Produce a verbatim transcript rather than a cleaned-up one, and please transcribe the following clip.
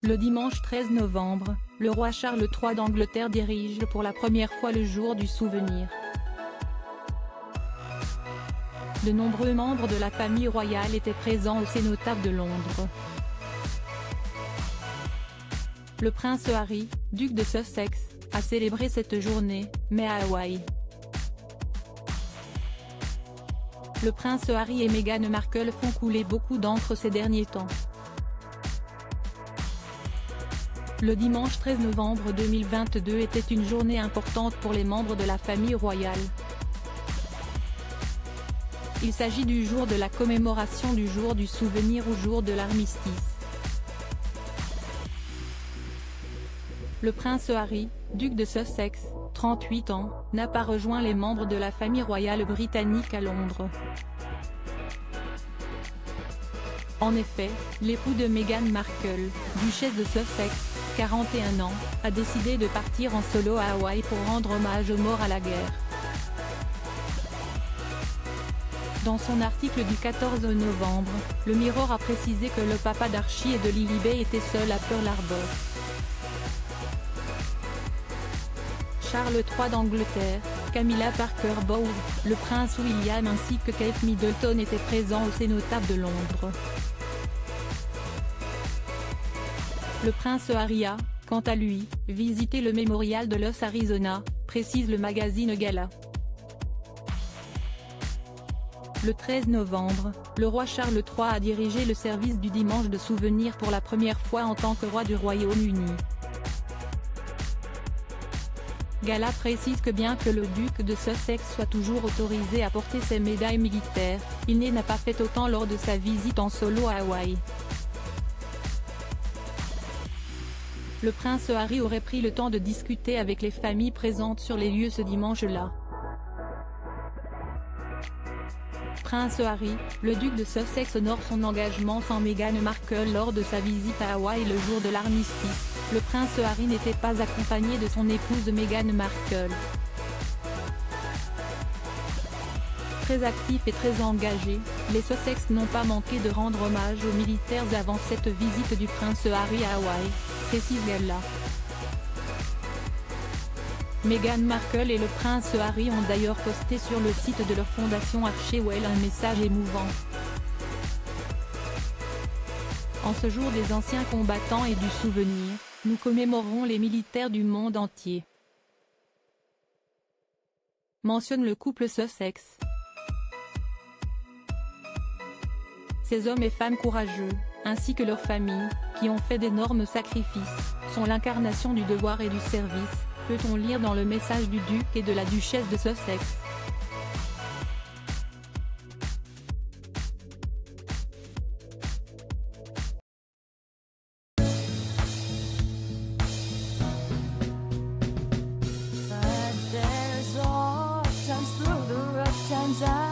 Le dimanche treize novembre, le roi Charles trois d'Angleterre dirige pour la première fois le jour du souvenir. De nombreux membres de la famille royale étaient présents au Cénotaphe de Londres. Le prince Harry, duc de Sussex, a célébré cette journée, mais à Hawaï. Le prince Harry et Meghan Markle font couler beaucoup d'encre ces derniers temps. Le dimanche treize novembre deux mille vingt-deux était une journée importante pour les membres de la famille royale. Il s'agit du jour de la commémoration du jour du souvenir ou jour de l'armistice. Le prince Harry, duc de Sussex, trente-huit ans, n'a pas rejoint les membres de la famille royale britannique à Londres. En effet, l'époux de Meghan Markle, duchesse de Sussex, quarante et un ans, a décidé de partir en solo à Hawaï pour rendre hommage aux morts à la guerre. Dans son article du quatorze novembre, le Mirror a précisé que le papa d'Archie et de Lilibet était seul à Pearl Harbor. Charles trois d'Angleterre, Camilla Parker Bowles, le prince William ainsi que Kate Middleton étaient présents au Cénotaphe de Londres. Le prince Harry a, quant à lui, visité le mémorial de Los Arizona, précise le magazine Gala. Le treize novembre, le roi Charles trois a dirigé le service du dimanche de souvenir pour la première fois en tant que roi du Royaume-Uni. Gala précise que bien que le duc de Sussex soit toujours autorisé à porter ses médailles militaires, il n'a pas fait autant lors de sa visite en solo à Hawaï. Le prince Harry aurait pris le temps de discuter avec les familles présentes sur les lieux ce dimanche-là. Prince Harry, le duc de Sussex honore son engagement sans Meghan Markle lors de sa visite à Hawaï le jour de l'armistice. Le prince Harry n'était pas accompagné de son épouse Meghan Markle. Très actif et très engagé, les Sussex n'ont pas manqué de rendre hommage aux militaires avant cette visite du prince Harry à Hawaï, précise Gala. Meghan Markle et le prince Harry ont d'ailleurs posté sur le site de leur fondation Archewell un message émouvant. En ce jour des anciens combattants et du souvenir, nous commémorons les militaires du monde entier. Mentionne le couple Sussex. Ces hommes et femmes courageux, ainsi que leurs familles, qui ont fait d'énormes sacrifices, sont l'incarnation du devoir et du service, peut-on lire dans le message du duc et de la duchesse de Sussex. But there's all times through the rough times I